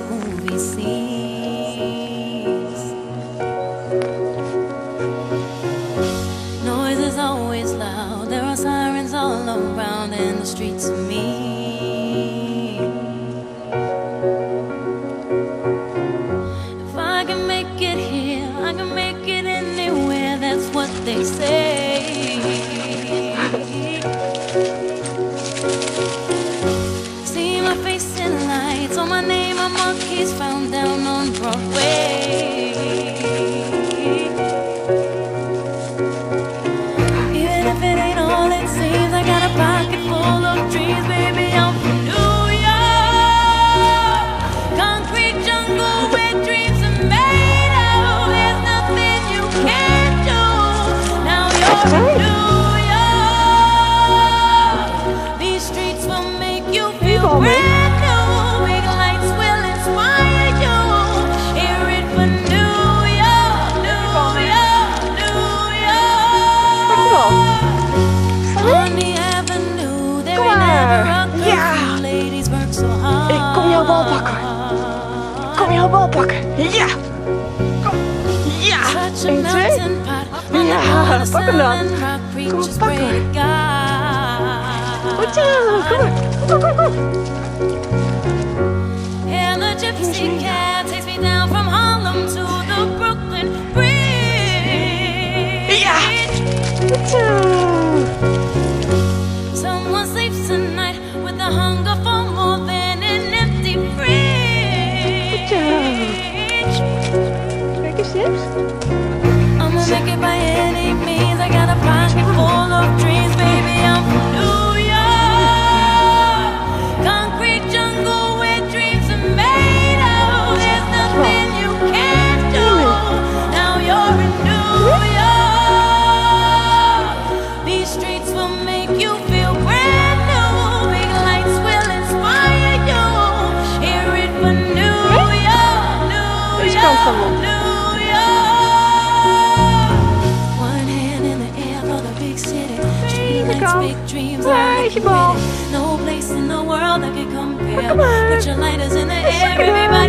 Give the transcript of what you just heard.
movie scenes. Noise is always loud, there are sirens all around, and the streets are mean. If I can make it here, I can make it anywhere, that's what they say. See my face in lights, on my name a monkey's found down on Broadway. Even if it ain't all it seems, I got a pocket full of dreams, baby, I'm from New York. Concrete jungle where dreams are made of. There's nothing you can't do. Now you're in New York. These streets will make you feel brand new. Big lights will inspire you. Hear it for New York, New York, New York. On the avenue, there ain't never a curfew. Ladies work so hard. Ik kom jouw bal pakken. Ik kom jouw bal pakken. Ja! Kom. Ja! Touch a 1, 2. mountain pot on the Ja, corner, pak hem dan. selling rock preachers pak pray hem. to God. Goed zo, kom maar. Kom, kom, kom. And the gypsy cab takes me down from Harlem to the Brooklyn Bridge. Ja! Goed zo. Someone sleeps tonight with the hunger for more than an empty fridge. Kijk eens, Sims. I'ma make it by any means. I got a pocket full of dreams, baby. I'm from New York. Concrete jungle where dreams are made of. There's nothing you can't do. Now you're in New York. These streets will make you feel brand new. Big lights will inspire you. Hear it for New York, New Deze kant van York, me. New York. One hand in the air for the big city. Street lights, kant. big dreams. Waar is je bal? No place in the world that can compare. Kom maar. Put your lighters in the air, Lekker. everybody.